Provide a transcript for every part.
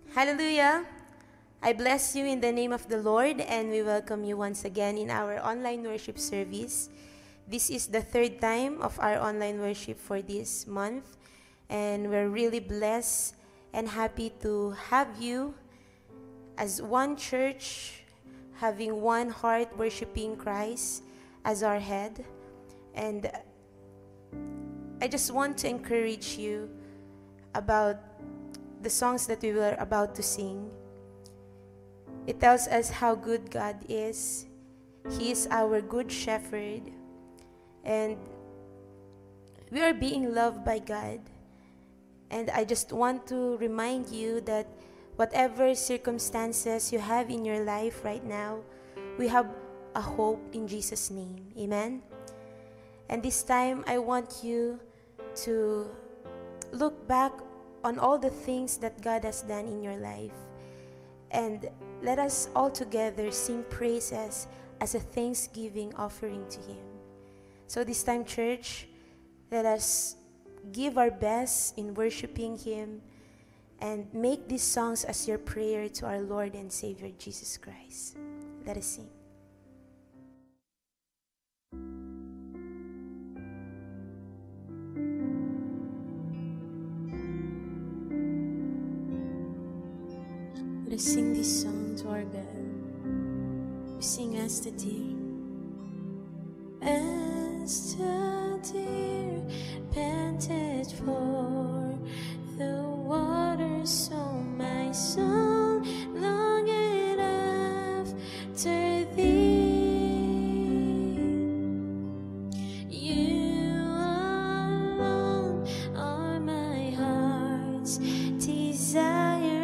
Hallelujah! I bless you in the name of the Lord, and we welcome you once again in our online worship service. This is the third time of our online worship for this month, and we're really blessed and happy to have you as one church, having one heart, worshiping Christ as our head. And I just want to encourage you about the songs that we were about to sing. It tells us how good God is. He is our good shepherd, and we are being loved by God. And I just want to remind you that whatever circumstances you have in your life right now, we have a hope in Jesus' name. Amen? And this time, I want you to look back on all the things that God has done in your life. And let us all together sing praises as a thanksgiving offering to Him. So this time, church, let us give our best in worshiping Him and make these songs as your prayer to our Lord and Savior Jesus Christ. Let us sing. Let us sing this song to our God. We sing as the deer. As the deer panted for the water, so my soul longeth after Thee. You alone are my heart's desire.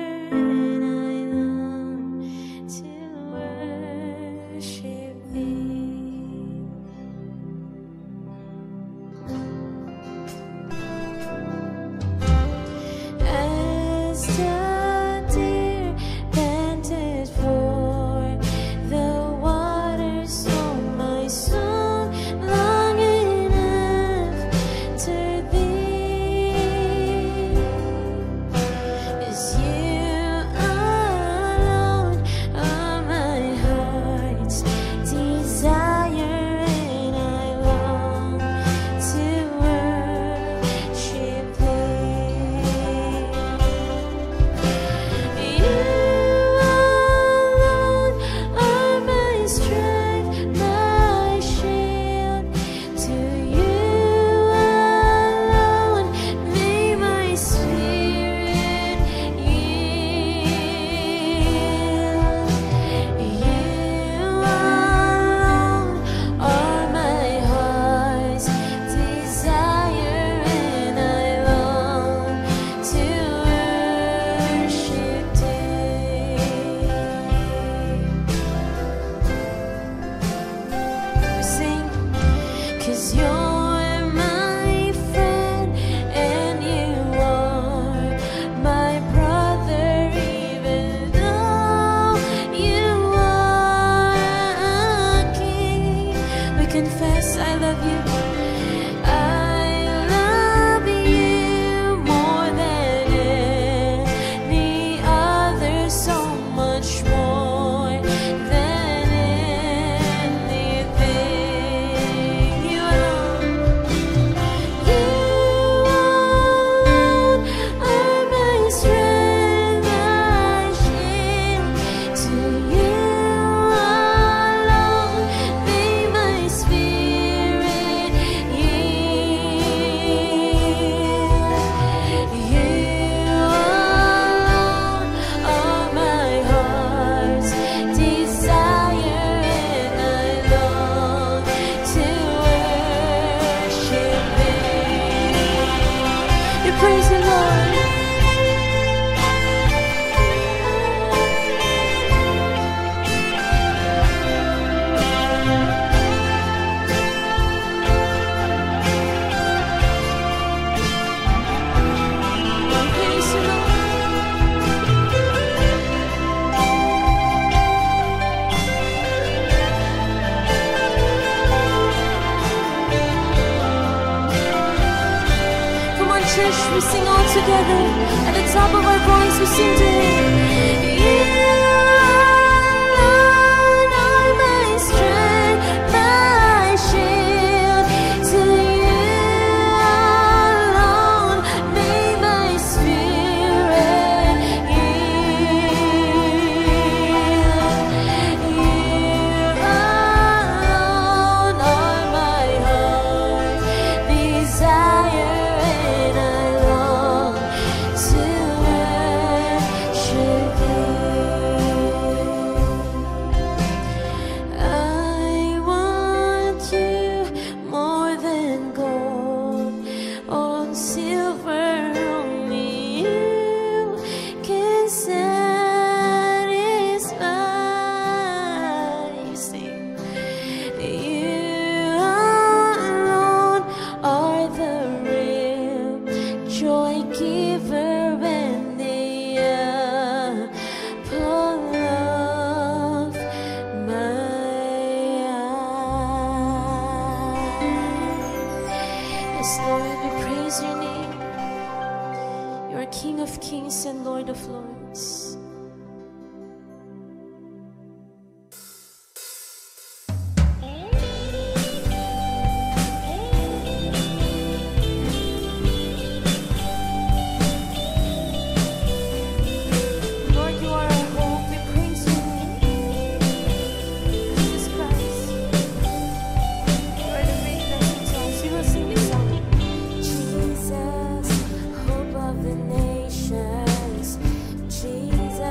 church, we sing all together at the top of our voice we sing to Him. You alone are my strength, my shield. To You alone may my spirit yield. You alone are my heart desire, and I long to worship You. I want You more than gold or silver. Only You can satisfy. Sing. You alone are the real joy giver and the apple of my eye. Yes, Lord, we praise Your name. You are King of kings and Lord of lords. Lord, You are our hope. We praise Your name. Jesus Christ, You are the great blessing songs. We will sing this song. Jesus, hope of the nations. Jesus,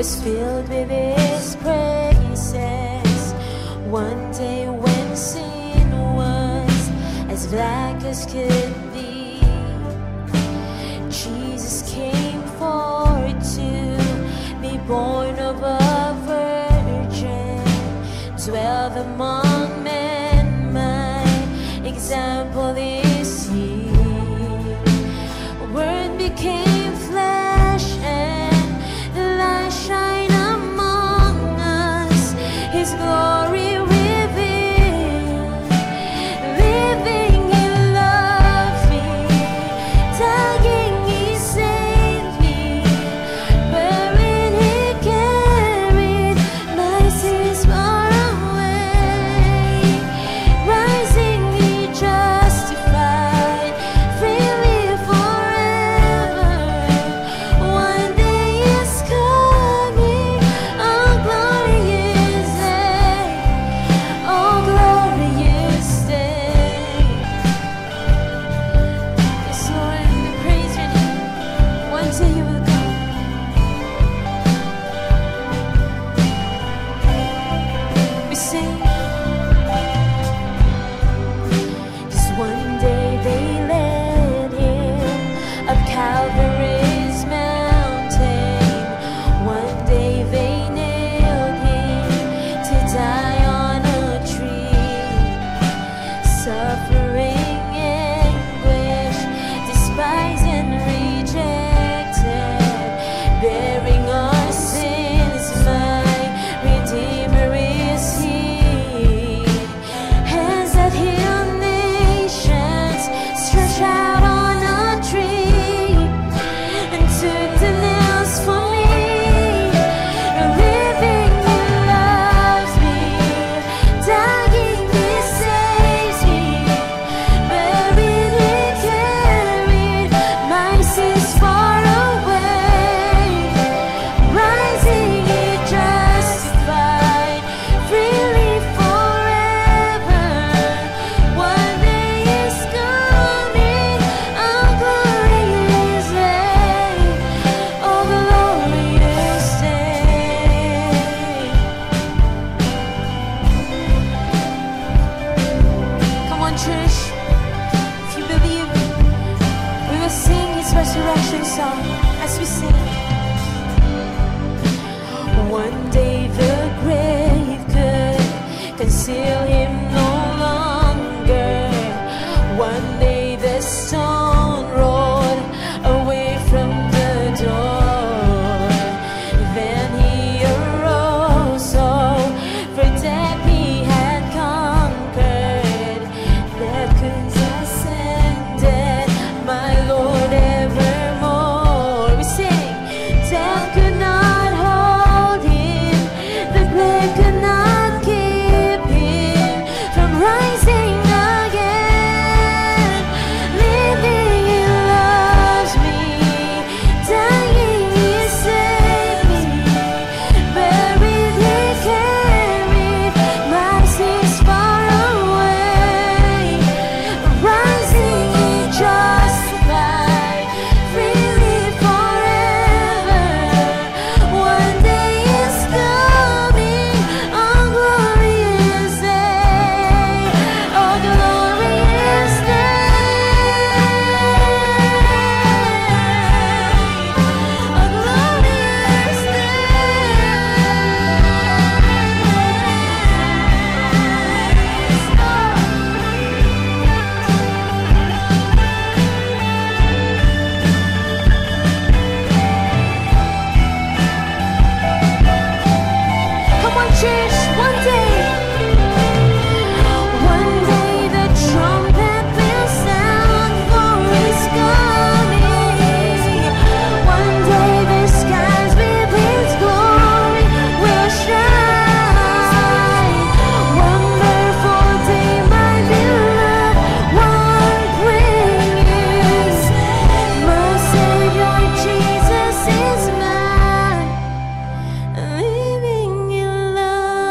was filled with His praises. One day when sin was as black as could be, Jesus came forth to be born of a virgin, dwell among men. My example is He. Word became flesh and the light shine among us. His glory revealed. Living He loved me, dying He saved me, buried He carried my sins far away, rising He justified freely forever. One day is coming, oh glorious day, oh glorious day. Yes, Lord, we praise Your name. One day You will come. We sing. 'Cause one day they led Him up Calvary's mountain. One day they nailed Him to die on a tree. Suffering, anguish, despised and rejected, bearing our sins, my Redeemer is He. Hands that heal nations stretched out on a tree, and took the nails for me. Living He loves me, dying He saves me, buried He carried my sins far away, rising He justified freely forever. One day is coming, oh glorious day, oh glorious day. Come on, church, if you believe, we will sing His resurrection song as we sing. One day the grave could conceal Him no longer. One day the stone rolled away from the door. Then He arose, oh, for death He had conquered. Death could ascended, my Lord evermore. We sing. Death could not hold Him, the grave could not keep Him from rising again. Living He loves me, dying He saved me, buried He carried my sins far away, rising He justified freely forever. One day is coming, oh glorious day, oh glorious day, oh glorious Come on, church, one day the trumpet will sound, for His coming. One day the skies with His glory will shine. Wonderful day, my beloved one brings. My Savior Jesus is mine. Living He loves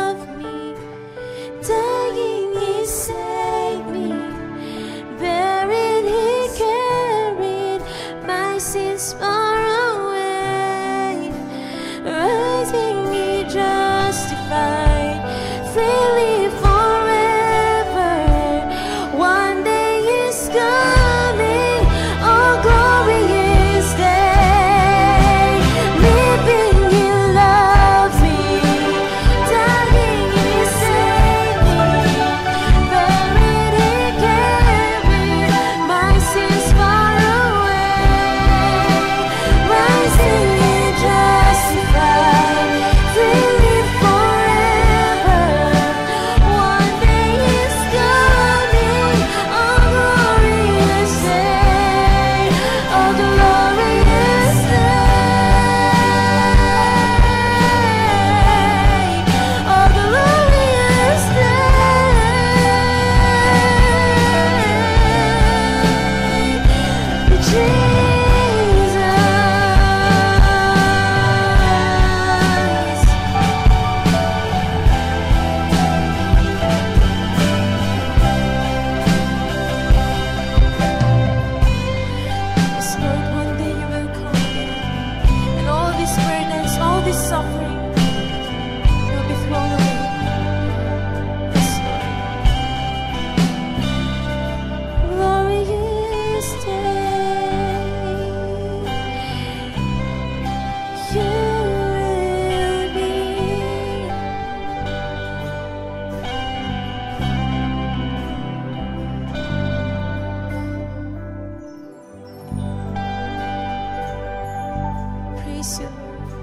he justified freely forever. One day is coming, oh glorious day. Living he loves me, dying he saved me, buried he carried my sins far away. Rising he justified freely forever. One day is coming, oh glorious day, oh glorious day, oh glorious day, Jesus. Yes, Lord, one day you will come again, and all these burdens, all this suffering will be thrown away. Yes, Lord. Glorious day, you will be. Praise you, Lord.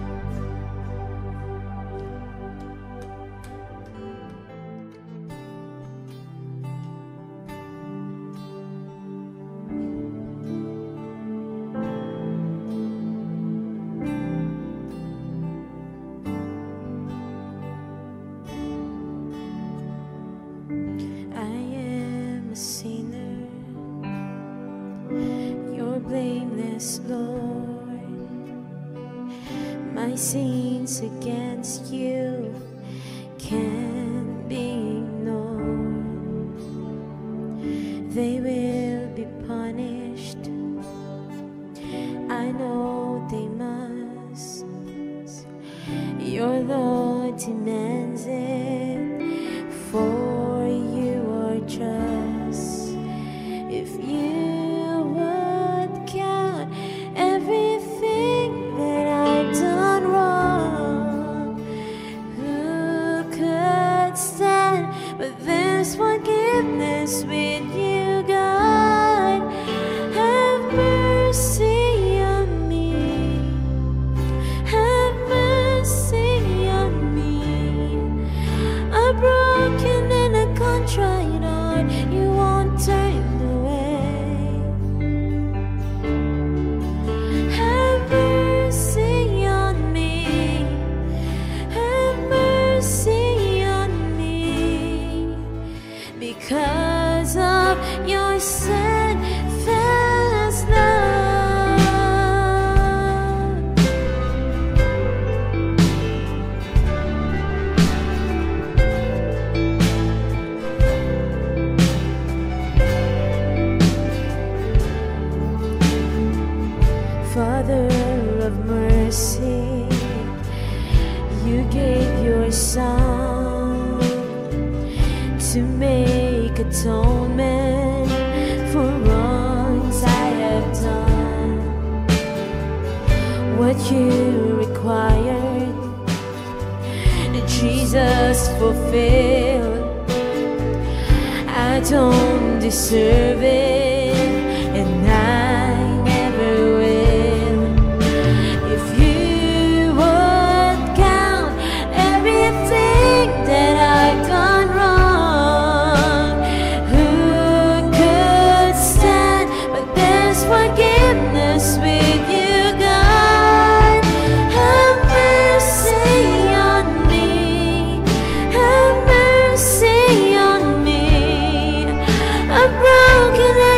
I am a sinner, you're blameless, Lord. My sins against you can't be ignored. They will be punished, I know they must. Your Lord demands it, for you are just. If you would count everything that I've done wrong, who could stand? But there's forgiveness with you, God. Have mercy on me, have mercy on me. A broken and a contrite heart you won't turn away. Have mercy on me, have mercy on me, because of your steadfast love. Father of mercy, you gave your Son to make atonement for wrongs I have done. What you required, Jesus fulfilled. I don't deserve it, and I never will. If you would count everything that I've done wrong, who could stand? But there's forgiveness with you, God. Have mercy on me, have mercy on me. I'm broken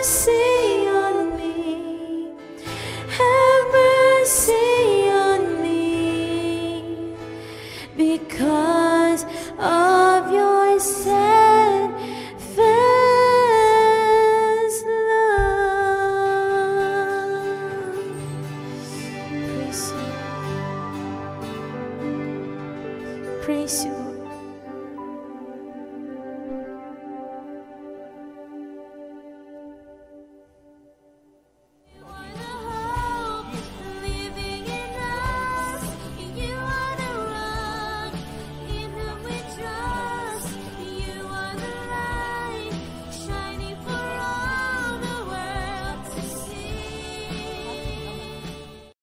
mercy on me. Have mercy on me. Because of your steadfast love. Praise you. Praise you.